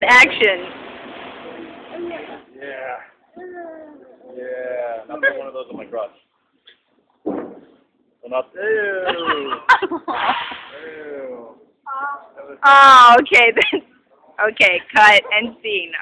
action. Yeah. Yeah. Not put one of those on my crotch. Well, not. Ew. Ew. Oh, okay. Okay, cut and scene.